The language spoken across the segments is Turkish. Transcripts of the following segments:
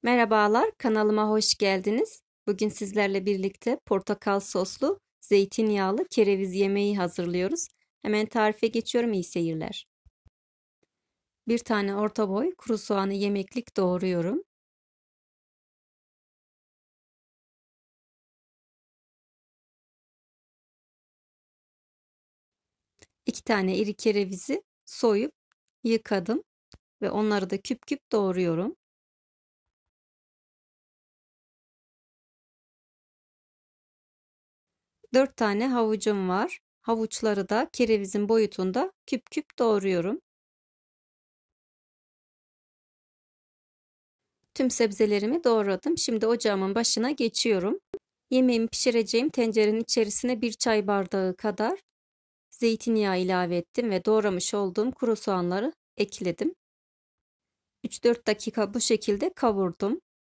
Merhabalar, kanalıma hoş geldiniz. Bugün sizlerle birlikte portakal soslu, zeytinyağlı kereviz yemeği hazırlıyoruz. Hemen tarife geçiyorum, iyi seyirler. Bir tane orta boy kuru soğanı yemeklik doğruyorum. İki tane iri kerevizi soyup yıkadım ve onları da küp küp doğruyorum. Dört tane havucum var. Havuçları da kerevizin boyutunda küp küp doğruyorum. Tüm sebzelerimi doğradım. Şimdi ocağımın başına geçiyorum. Yemeğimi pişireceğim tencerenin içerisine bir çay bardağı kadar zeytinyağı ilave ettim ve doğramış olduğum kuru soğanları ekledim. 3-4 dakika bu şekilde kavurdum.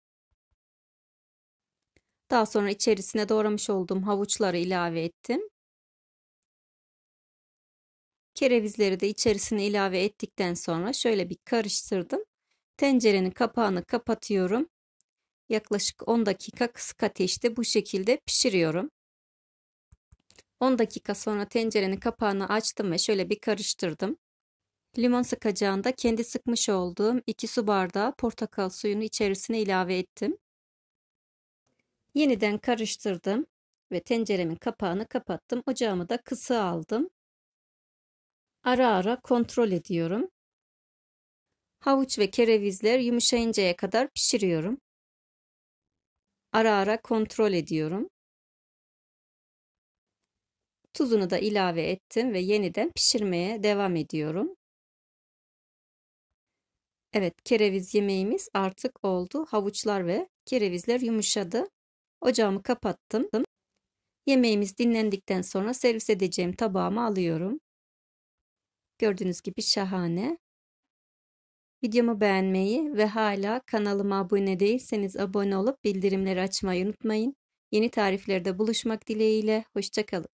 Daha sonra içerisine doğramış olduğum havuçları ilave ettim. Kerevizleri de içerisine ilave ettikten sonra şöyle bir karıştırdım. Tencerenin kapağını kapatıyorum. Yaklaşık 10 dakika kısık ateşte bu şekilde pişiriyorum. 10 dakika sonra tencerenin kapağını açtım ve şöyle bir karıştırdım. Limon sıkacağında kendi sıkmış olduğum 2 su bardağı portakal suyunu içerisine ilave ettim. Yeniden karıştırdım ve tenceremin kapağını kapattım. Ocağımı da kısığa aldım. Ara ara kontrol ediyorum. Havuç ve kerevizler yumuşayıncaya kadar pişiriyorum. Ara ara kontrol ediyorum. Tuzunu da ilave ettim ve yeniden pişirmeye devam ediyorum. Evet, kereviz yemeğimiz artık oldu. Havuçlar ve kerevizler yumuşadı. Ocağımı kapattım. Yemeğimiz dinlendikten sonra servis edeceğim tabağıma alıyorum. Gördüğünüz gibi şahane. Videomu beğenmeyi ve hala kanalıma abone değilseniz abone olup bildirimleri açmayı unutmayın. Yeni tariflerde buluşmak dileğiyle. Hoşça kalın.